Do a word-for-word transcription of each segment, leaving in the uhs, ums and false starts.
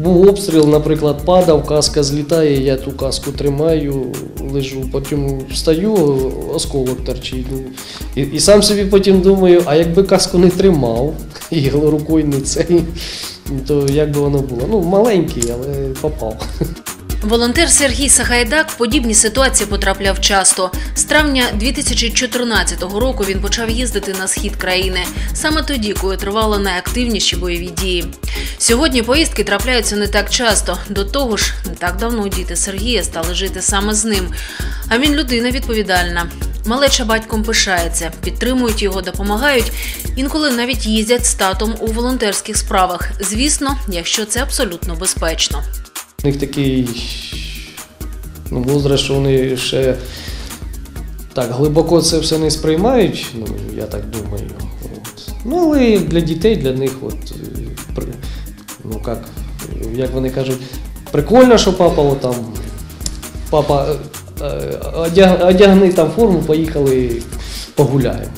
був обстріл, наприклад, падав, каска злітає, я ту каску тримаю, лежу, потім встаю, осколок торчить. І, і сам собі потім думаю, а якби каску не тримав, і рукою не цей, то як би воно було? Ну, маленький, але попав. Волонтер Сергій Сагайдак в подібні ситуації потрапляв часто. З травня дві тисячі чотирнадцятого року він почав їздити на схід країни. Саме тоді, коли тривали найактивніші бойові дії. Сьогодні поїздки трапляються не так часто. До того ж, не так давно діти Сергія стали жити саме з ним. А він людина відповідальна. Малеча батьком пишається, підтримують його, допомагають. Інколи навіть їздять з татом у волонтерських справах. Звісно, якщо це абсолютно безпечно. У них такий ну, возраст, що вони ще так глибоко це все не сприймають, ну, я так думаю. От. Ну, але для дітей, для них, от, ну, як, як вони кажуть, прикольно, що папа от там, папа, одяг, одягни там форму, поїхали погуляємо.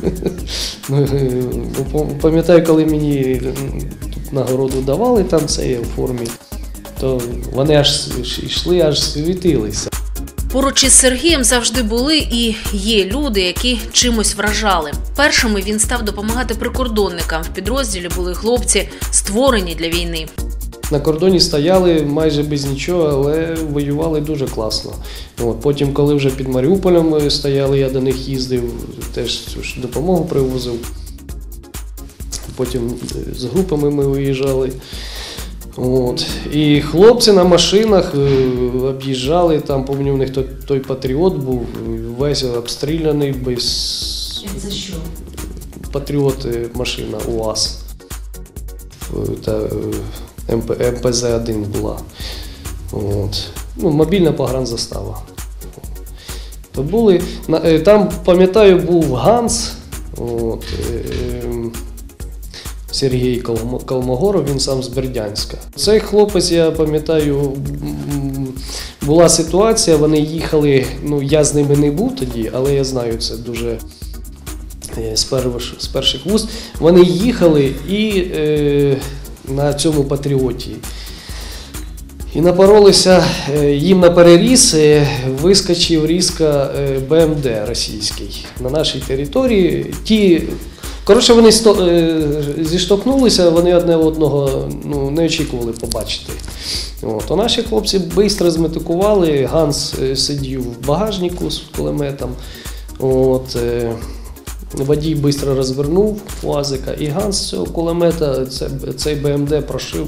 Пам'ятаю, коли мені тут нагороду давали там це в формі, то вони аж йшли, аж світилися. Поруч із Сергієм завжди були і є люди, які чимось вражали. Першими він став допомагати прикордонникам. В підрозділі були хлопці, створені для війни. На кордоні стояли майже без нічого, але воювали дуже класно. От, потім, коли вже під Маріуполем стояли, я до них їздив, теж допомогу привозив. Потім з групами ми виїжджали. От. І хлопці на машинах об'їжджали, там, пам'ятаю, у них той, той патріот був, весь обстріляний, без... За що? Патріот машина УАЗ. Та, ем пе зет один була. От. Ну, мобільна погранзастава. То були, там, пам'ятаю, був Ганс, от, Сергій Колмогоров, він сам з Бердянська. Цей хлопець, я пам'ятаю, була ситуація, вони їхали, ну я з ними не був тоді, але я знаю це дуже з перших, з перших вуст. Вони їхали і е, на цьому патріоті. І напоролися, їм на переріз вискочив різко Бе Ем Де російський на нашій території. Ті, коротше, вони зіштовхнулися, вони одне одного ну, не очікували побачити. От. А наші хлопці швидко зметикували, Ганс сидів в багажнику з кулеметом. От. Водій швидко розвернув УАЗика, і Ганс з цього кулемета цей Бе Ем Де прошив.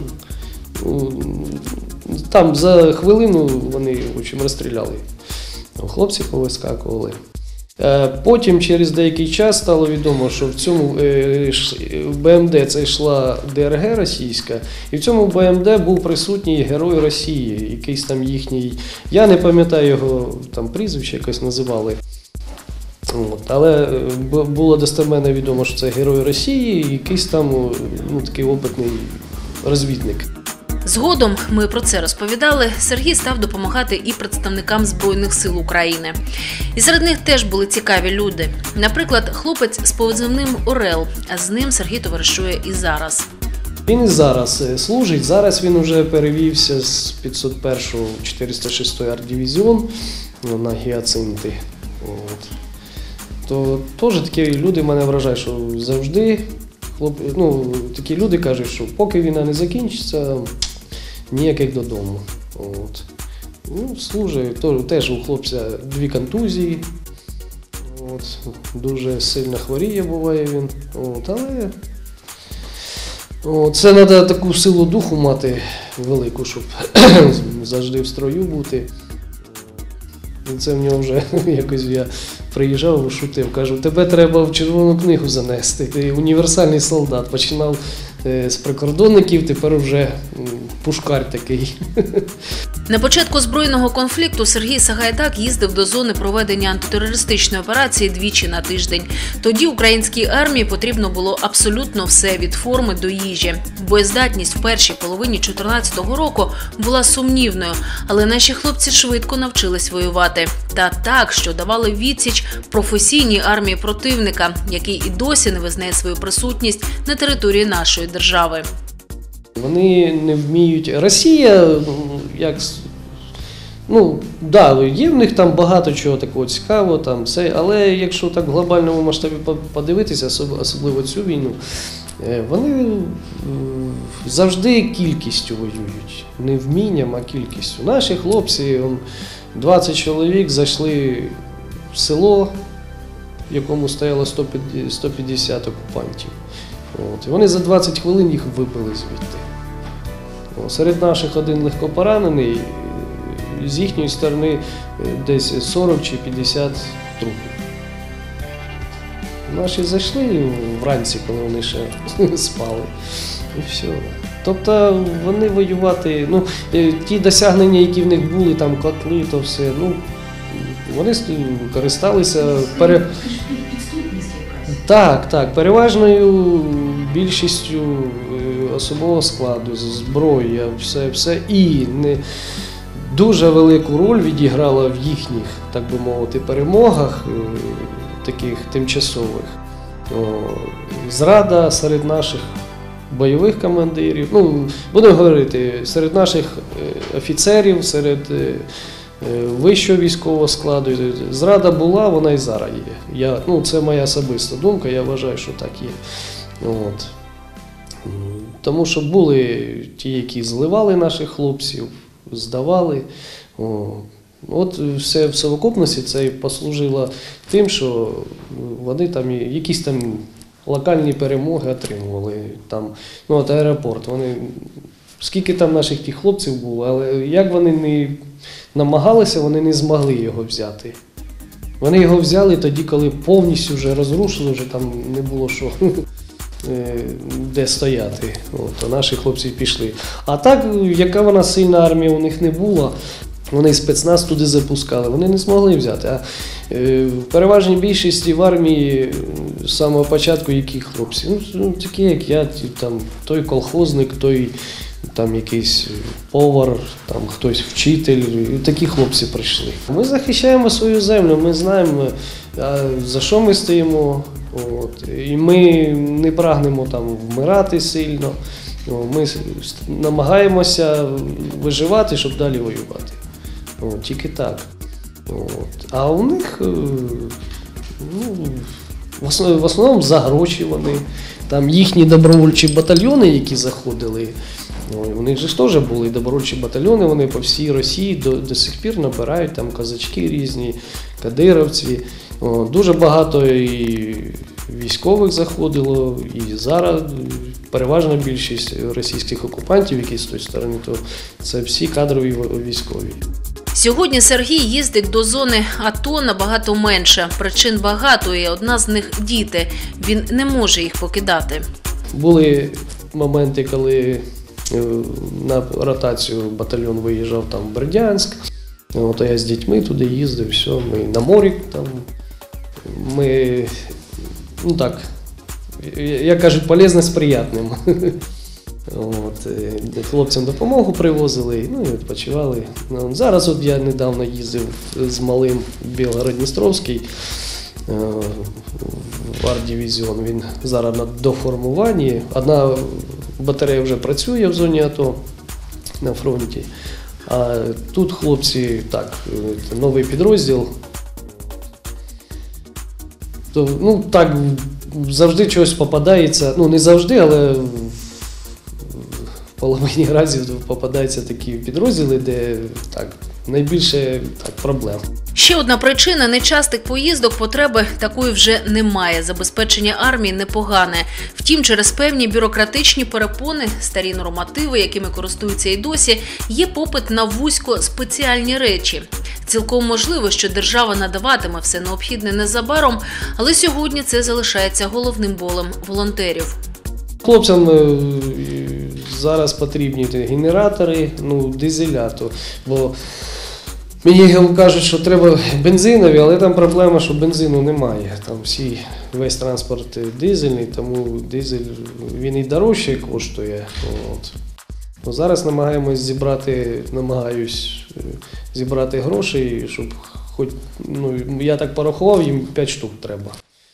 Там за хвилину вони в общем, розстріляли. Хлопці повискакували. Потім через деякий час стало відомо, що в цьому Бе Ем Де це йшла Де Ер Ге російська, і в цьому Бе Ем Де був присутній герой Росії, якийсь там їхній, я не пам'ятаю його там прізвище, якось називали. От. Але було достеменно відомо, що це герой Росії, якийсь там ну, такий опитний розвідник. Згодом, ми про це розповідали, Сергій став допомагати і представникам Збройних сил України. І серед них теж були цікаві люди. Наприклад, хлопець з позивним Орел, а з ним Сергій товаришує і зараз. Він і зараз служить, зараз він вже перевівся з п'ятсот першого в чотириста шостий арт-дивізіон на гіацинти. От. То теж такі люди мене вражають, що завжди хлоп... ну, такі люди кажуть, що поки війна не закінчиться, ніяких додому. От. Ну, служить, теж у хлопця дві контузії, от. Дуже сильно хворіє буває він, от. Але от. Це треба таку силу духу мати велику, щоб завжди в строю бути. І це в нього вже якось я приїжджав, шутив, кажу, тебе треба в Червону книгу занести. Ти універсальний солдат. Починав з прикордонників, тепер вже пушкар такий. На початку збройного конфлікту Сергій Сагайдак їздив до зони проведення антитерористичної операції двічі на тиждень. Тоді українській армії потрібно було абсолютно все – від форми до їжі. Боєздатність в першій половині дві тисячі чотирнадцятого року була сумнівною, але наші хлопці швидко навчились воювати. Та так, що давали відсіч професійній армії противника, який і досі не визнає свою присутність на території нашої держави. Вони не вміють. Росія, як, ну, да, є в них там багато чого такого цікавого, там, все, але якщо так в глобальному масштабі подивитися, особливо цю війну, вони завжди кількістю воюють, не вмінням, а кількістю. Наші хлопці, двадцять чоловік зайшли в село, в якому стояло сто п'ятдесят окупантів. От. І вони за двадцять хвилин їх вибили звідти. О, серед наших один легкопоранений, з їхньої сторони десь сорок чи п'ятдесят трупів. Наші зайшли вранці, коли вони ще спали, і все. Тобто вони воювати, ну, ті досягнення, які в них були, там котли, то все, ну, вони користалися пере... Так, так, переважною більшістю особового складу, зброї, все, все. І не дуже велику роль відіграла в їхніх, так би мовити, перемогах, таких тимчасових. О, зрада серед наших бойових командирів, ну, будемо говорити, серед наших офіцерів, серед вищого військового складу. Зрада була, вона і зараз є. Я, ну, це моя особиста думка, я вважаю, що так є. От. Тому що були ті, які зливали наших хлопців, здавали. О. От все в совокупності це і послужило тим, що вони там якісь там локальні перемоги отримували. Там, ну, от аеропорт, вони, скільки там наших тих хлопців було, але як вони не намагалися, вони не змогли його взяти. Вони його взяли тоді, коли повністю вже розрушили, вже там не було що, де стояти. От, а наші хлопці пішли. А так, яка вона сильна армія у них не була, вони спецназ туди запускали, вони не змогли взяти. А е, в переважній більшості в армії з самого початку які хлопці? Ну, такі, як я, там, той колхозник, той там якийсь повар, там хтось вчитель, такі хлопці прийшли. Ми захищаємо свою землю, ми знаємо, за що ми стоїмо. От. І ми не прагнемо там вмирати сильно, ми намагаємося виживати, щоб далі воювати. От, тільки так. От. А у них, ну, в основному за гроші вони, там їхні добровольчі батальйони, які заходили, у них же ж теж були добровольчі батальйони, вони по всій Росії до, до сих пір набирають, там козачки різні, кадировці. О, дуже багато і військових заходило, і зараз переважна більшість російських окупантів, які з тої сторони, то це всі кадрові військові. Сьогодні Сергій їздить до зони АТО набагато менше. Причин багато, і одна з них – діти. Він не може їх покидати. Були моменти, коли на ротацію батальйон виїжджав там в Бердянськ. От, а я з дітьми туди їздив, все, ми на морі там. Ми, ну так, як кажуть, полезне з приятним. От, хлопцям допомогу привозили, ну і відпочивали. Зараз от я недавно їздив з малим в Білгород-Дністровський, в арт-дивізіон, він зараз на доформуванні. Одна батарея вже працює в зоні АТО на фронті, а тут хлопці, так, новий підрозділ. То, ну так, завжди щось попадається, ну не завжди, але в половині разів попадаються такі підрозділи, де так, найбільше так, проблем. Ще одна причина – нечастих поїздок, потреби такої вже немає. Забезпечення армії непогане. Втім, через певні бюрократичні перепони, старі нормативи, якими користуються і досі, є попит на вузько спеціальні речі. Цілком можливо, що держава надаватиме все необхідне незабаром, але сьогодні це залишається головним болем волонтерів. Хлопцям зараз потрібні генератори, ну, дизеля, то, бо мені кажуть, що треба бензинові, але там проблема, що бензину немає. Там всі, весь транспорт дизельний, тому дизель, він і дорожче коштує. От. Ну, зараз намагаємось зібрати, намагаюсь зібрати гроші, щоб хоч, ну, я так порахував, їм п'ять штук треба.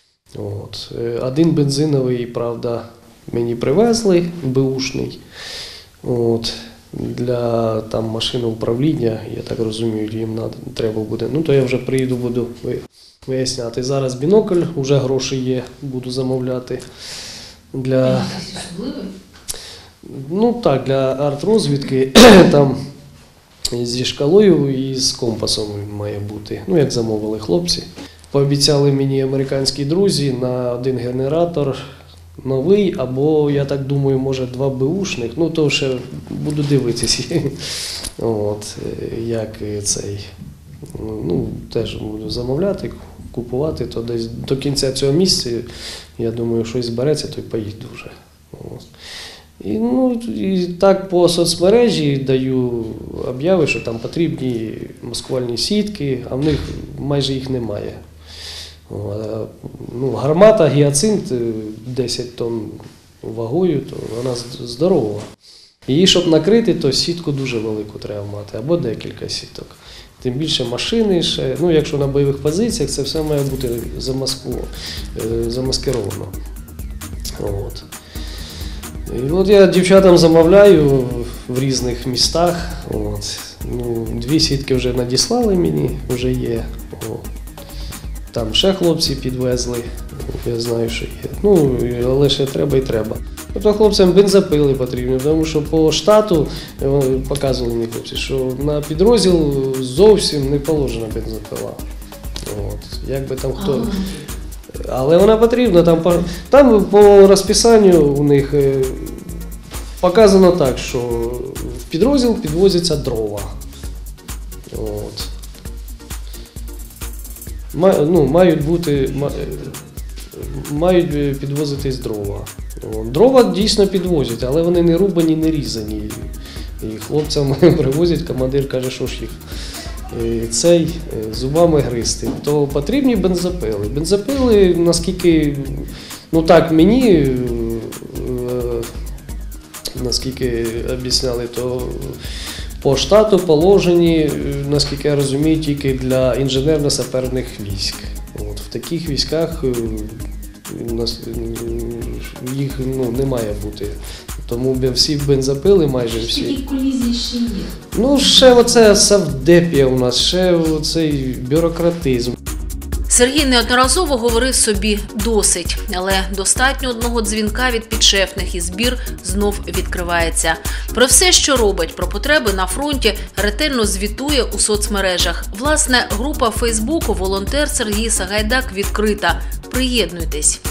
От. Один бензиновий, правда, мені привезли, беушний. От. Для там машини управління, я так розумію, їм надо, треба буде. Ну, то я вже приїду, буду виясняти. Зараз бінокль, вже гроші є, буду замовляти. Для, ну так, для арт-розвідки там зі шкалою і з компасом має бути. Ну, як замовили хлопці. Пообіцяли мені американські друзі на один генератор новий, або, я так думаю, може два беушних. Ну, то ще буду дивитися, от, як цей. Ну, теж буду замовляти, купувати, то десь до кінця цього місяця, я думаю, щось збереться, то й поїду вже. От. І, ну, і так по соцмережі даю обяви, що там потрібні маскувальні сітки, а в них майже їх немає. Ну, гармата гіацинт десять тонн вагою, то вона здорова. Її, щоб накрити, то сітку дуже велику треба мати, або декілька сіток. Тим більше машини ще, ну, якщо на бойових позиціях, це все має бути замаскировано. От. І от я дівчатам замовляю в різних містах. От. Ну, дві сітки вже надіслали мені, вже є. От. Там ще хлопці підвезли, я знаю, що є. Ну, але ще треба і треба. Тобто хлопцям бензопили потрібні, тому що по штату, показували мені хлопці, що на підрозділ зовсім не положена бензопила. От. Як би там хто... Але вона потрібна, там по, там по розписанню у них показано так, що в підрозділ підвозяться дрова. От. Ну, мають бути, мають підвозитись дрова. Дрова дійсно підвозять, але вони не рубані, не різані. І хлопцям привозять, командир каже, що ж їх цей зубами гризти. То потрібні бензопили. Бензопили, наскільки, ну так мені, наскільки об'ясняли, то по штату положені, наскільки я розумію, тільки для інженерно-саперних військ. От, в таких військах їх, ну, не має бути. Тому всі бензопили, майже всі. Які колізії ще є? Ну, ще оце савдепія у нас, ще оцей бюрократизм. Сергій неодноразово говорив собі «досить», але достатньо одного дзвінка від підшефних і збір знов відкривається. Про все, що робить, про потреби на фронті, ретельно звітує у соцмережах. Власне, група Фейсбуку «Волонтер Сергій Сагайдак» відкрита. Приєднуйтесь.